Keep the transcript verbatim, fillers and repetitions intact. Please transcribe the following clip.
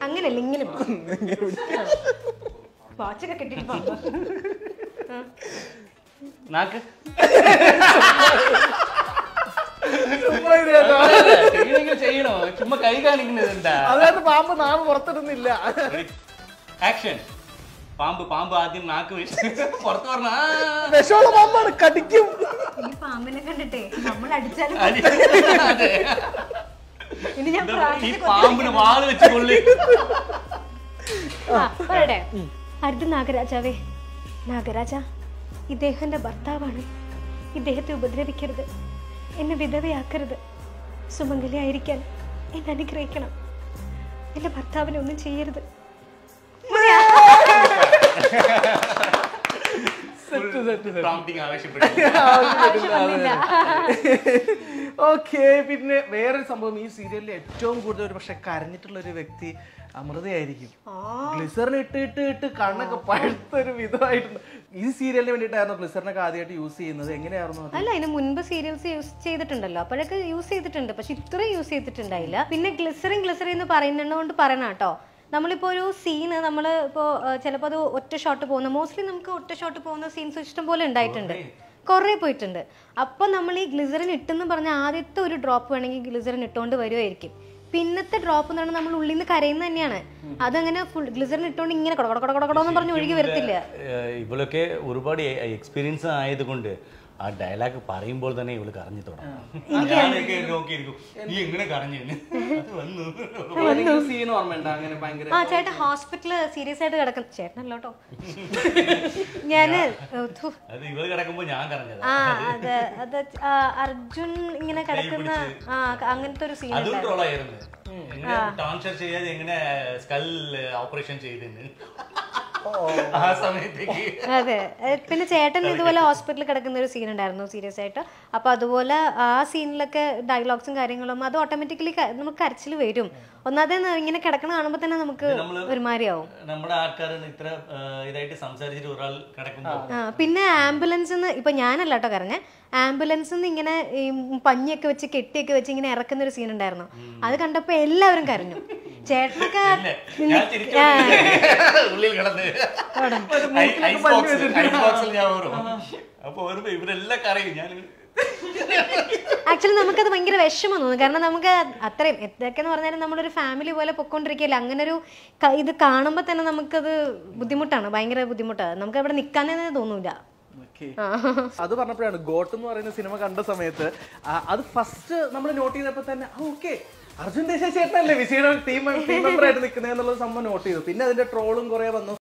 അങ്ങനെയല്ല ഇങ്ങനെ വാച്ചൊക്കെ കെട്ടിട്ട് നാക്ക് ചെയ്യണോ ചുമ്മാ കൈ കാണിക്കുന്നത് എന്താ അതായത് പാമ്പ് നാം പുറത്തിടുന്നില്ല. ആക്ഷൻ. പാമ്പ് പാമ്പ് ആദ്യം നാക്ക് പുറത്ത് പറഞ്ഞ വിഷമുള്ള പാമ്പാണ്, കടിക്കും. ഈ പാമ്പിനെ കണ്ടിട്ടേ നമ്മൾ അടിച്ചാലും ഇനി ഞാൻ ഈ പാമ്പിന് വാള് വെച്ച് കൊള്ളി. പറയട്ടെ, അരുത് നാഗരാജാവേ. നാഗരാജ, ഇദ്ദേഹം എന്റെ ഭർത്താവാണ്. ഇദ്ദേഹത്തെ ഉപദ്രവിക്കരുത്, എന്നെ വിധവയാക്കരുത്. സുമംഗലിയായിരിക്കാൻ എന്നെ അനുഗ്രഹിക്കണം. എന്റെ ഭർത്താവിനെ ഒന്നും ചെയ്യരുത്. ഓക്കെ. പിന്നെ വേറൊരു സംഭവം, ഈ സീരിയലിൽ ഏറ്റവും കൂടുതൽ ഒരു പക്ഷെ കരഞ്ഞിട്ടുള്ള ഒരു വ്യക്തി അമൃതയായിരിക്കും. ഗ്ലിസറിന് ഇട്ട് ഇട്ട് ഇട്ട് കണ്ണൊക്കെ പഴുത്തൊരു വിധമായിട്ടുണ്ട്. ഈ സീരിയലിന് വേണ്ടിയിട്ടായിരുന്നു ഗ്ലിസറിനൊക്കെ ആദ്യമായിട്ട് യൂസ് ചെയ്യുന്നത്. എങ്ങനെയായിരുന്നു? അല്ല, അതിന് മുൻപ് സീരിയൽസ് യൂസ് ചെയ്തിട്ടുണ്ടല്ലോ, അപ്പോഴൊക്കെ യൂസ് ചെയ്തിട്ടുണ്ട്. പക്ഷെ ഇത്രയും യൂസ് ചെയ്തിട്ടുണ്ടായില്ല. പിന്നെ ഗ്ലിസറിൻ ഗ്ലിസറിൻ എന്ന് പറയുന്നതുകൊണ്ട് പറയണം കേട്ടോ. നമ്മളിപ്പോൾ ഒരു സീന് നമ്മൾ ഇപ്പോൾ ചിലപ്പോൾ അത് ഒറ്റ ഷോട്ട് പോകുന്ന, മോസ്റ്റ്ലി നമുക്ക് ഒറ്റ ഷോട്ട് പോകുന്ന സീൻസ് ഇഷ്ടം പോലെ ഉണ്ടായിട്ടുണ്ട്, കുറേ പോയിട്ടുണ്ട്. അപ്പോൾ നമ്മൾ ഈ ഗ്ലിസറിൻ ഇട്ടെന്ന് പറഞ്ഞ ആദ്യത്തെ ഒരു ഡ്രോപ്പ് വേണമെങ്കിൽ ഗ്ലിസറിൻ ഇട്ടുകൊണ്ട് വരുമായിരിക്കും. പിന്നത്തെ ഡ്രോപ്പ് എന്ന് പറഞ്ഞാൽ നമ്മൾ ഉള്ളിൽ നിന്ന് കരയുന്നത് തന്നെയാണ്. അതങ്ങനെ ഫുൾ ഗ്ലിസറിൻ ഇട്ടുകൊണ്ട് ഇങ്ങനെ കൊടകൊടകൊടകൊടന്ന് പറഞ്ഞ് ഒഴുകി വരത്തില്ല. ഇവളൊക്കെ ഒരുപാട് എക്സ്പീരിയൻസ് ആയതുകൊണ്ട് ആ ഡയലോഗ് പറയുമ്പോൾ തന്നെ ഇവള് കരഞ്ഞു തുടങ്ങും. ആ ചേട്ടൻ ഹോസ്പിറ്റലിൽ സീരിയസ് ആയിട്ട് കിടക്കുന്ന ചേട്ടനല്ലോ കേട്ടോ. ഞാന് ഇവള് കിടക്കുമ്പോ ഞാൻ കരഞ്ഞത്. ആ അതെ അത് അർജുൻ ഇങ്ങനെ കിടക്കുന്ന ആ അങ്ങനത്തെ ഒരു സീൻ ട്രാൻസ്ഫർ ചെയ്യാതെ എങ്ങനെ സ്കൽ ഓപ്പറേഷൻ ചെയ്തെന്ന് ആ സമയത്തേക്ക്. അതെ, പിന്നെ ചേട്ടൻ ഇതുപോലെ ഹോസ്പിറ്റലിൽ കിടക്കുന്ന ഒരു സീൻ ഉണ്ടായിരുന്നു സീരിയസ് ആയിട്ട്. അപ്പൊ അതുപോലെ ആ സീനിലൊക്കെ ഡയലോഗ്സും കാര്യങ്ങളും അത് ഓട്ടോമാറ്റിക്കലി നമുക്ക് കരച്ചിൽ വരും. ഒന്നാമത് ഇങ്ങനെ കിടക്കണ കാണുമ്പോ തന്നെ നമുക്ക് ഒരുമാതിരിയാവും. നമ്മുടെ ആൾക്കാർ ഇത്ര ഇതായിട്ട് സംസാരിച്ചിട്ട് ഒരാൾ കിടക്കുമ്പോ. ആ പിന്നെ ആംബുലൻസ് ഇപ്പൊ ഞാനല്ല കേട്ടോ കരഞ്ഞ, ആംബുലൻസ് ഇങ്ങനെ ഈ പഞ്ഞിയൊക്കെ വെച്ച് കെട്ടിയൊക്കെ വെച്ച് ഇങ്ങനെ ഇറക്കുന്ന ഒരു സീൻ ഉണ്ടായിരുന്നു. അത് കണ്ടപ്പോ എല്ലാവരും കരഞ്ഞു. ചേട്ടനൊക്കെ ഉള്ളിൽ കിടന്ന് അപ്പൊ ഇവരെല്ലാം കരയും. ഞാൻ ആക്ച്വലി നമുക്കത് ഭയങ്കര വിഷമം തോന്നും. കാരണം നമുക്ക് അത്രയും എത്രയൊക്കെന്ന് പറഞ്ഞാലും നമ്മളൊരു ഫാമിലി പോലെ പൊക്കോണ്ടിരിക്കുകയല്ലേ. അങ്ങനെ ഒരു ഇത് കാണുമ്പോൾ തന്നെ നമുക്കത് ബുദ്ധിമുട്ടാണ്, ഭയങ്കര ബുദ്ധിമുട്ടാണ്. നമുക്ക് അവിടെ നിൽക്കാനേ തോന്നൂല. അത് പറഞ്ഞപ്പോഴാണ് ഗോട്ട് എന്ന് പറയുന്ന സിനിമ കണ്ട സമയത്ത് അത് ഫസ്റ്റ് നമ്മൾ നോട്ട് ചെയ്തപ്പോ തന്നെ ഓക്കെ അർജുൻ ദേശായി ചേട്ടനല്ലേ വിജയുടെ ടീം ടീം മെമ്പർ ആയിട്ട് നിൽക്കുന്നത് എന്നുള്ള സംഭവം നോട്ട് ചെയ്തു. പിന്നെ അതിന്റെ ട്രോളും കുറെ വന്നു.